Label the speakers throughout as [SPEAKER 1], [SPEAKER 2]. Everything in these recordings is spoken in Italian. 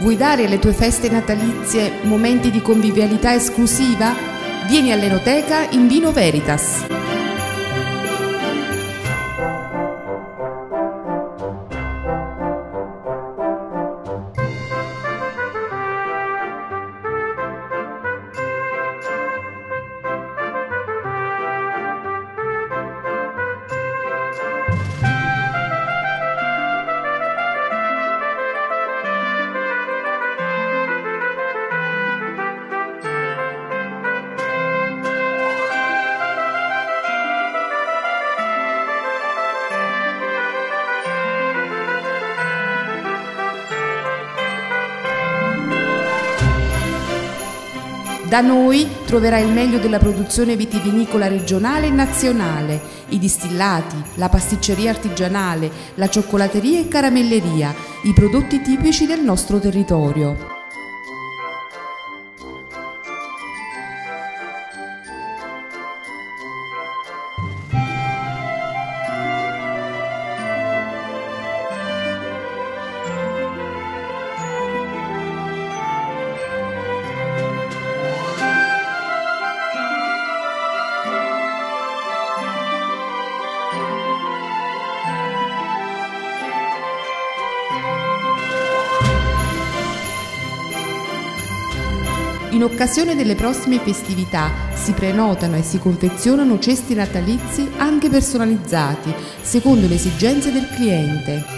[SPEAKER 1] Vuoi dare alle tue feste natalizie momenti di convivialità esclusiva? Vieni all'Enoteca in Vino Veritas. Da noi troverai il meglio della produzione vitivinicola regionale e nazionale, i distillati, la pasticceria artigianale, la cioccolateria e caramelleria, i prodotti tipici del nostro territorio. In occasione delle prossime festività si prenotano e si confezionano cesti natalizi anche personalizzati, secondo le esigenze del cliente.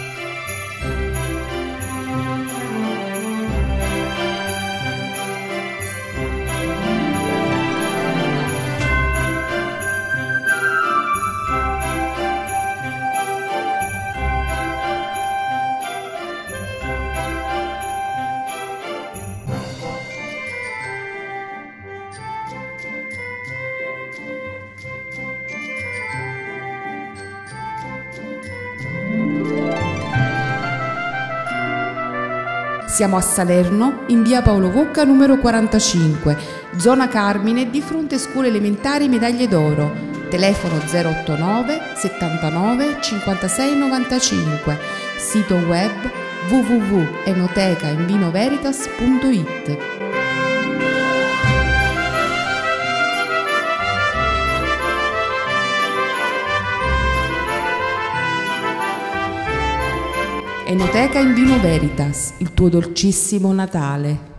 [SPEAKER 1] Siamo a Salerno, in via Paolo Vocca numero 45, zona Carmine, di fronte scuole elementari Medaglie d'Oro. Telefono 089 79 56 95. Sito web www.enotecainvinoveritas.it. Enoteca in Vino Veritas, il tuo dolcissimo Natale.